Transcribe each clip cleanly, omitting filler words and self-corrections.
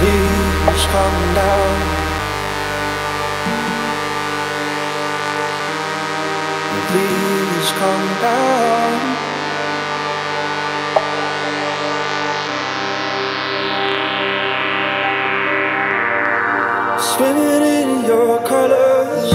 Please calm down. Please calm down. Swimming in your colors.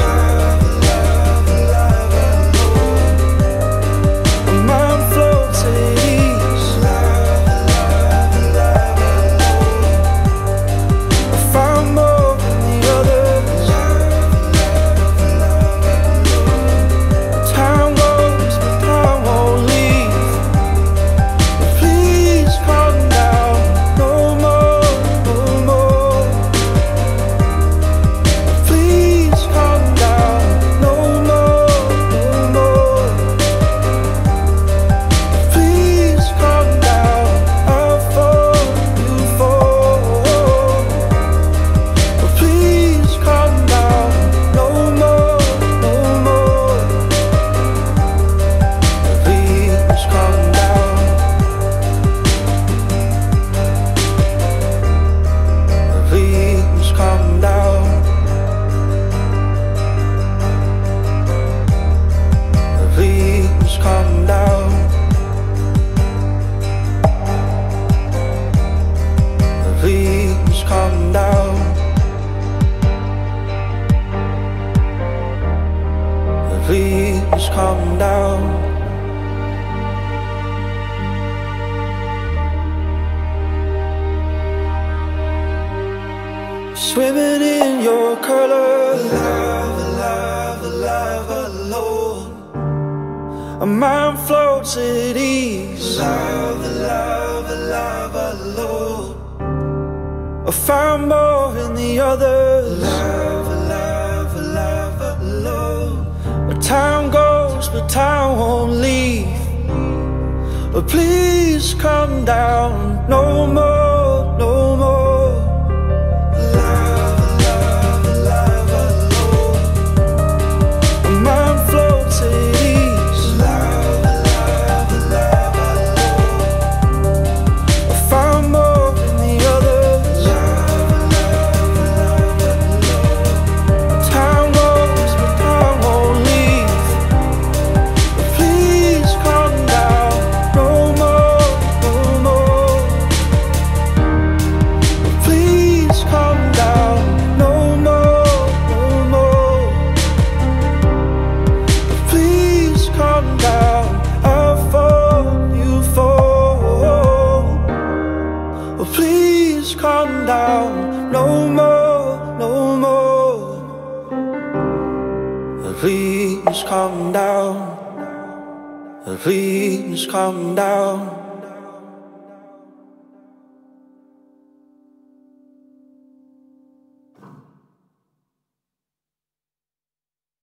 Please calm down. Please calm down. Swimming in your colors. Love alone. A mind floats at ease. Love alone. I found more in the others. Love alone. Time goes, but time won't leave. But please calm down. No more, no more. Please calm down. No more, no more. Please calm down. Please calm down.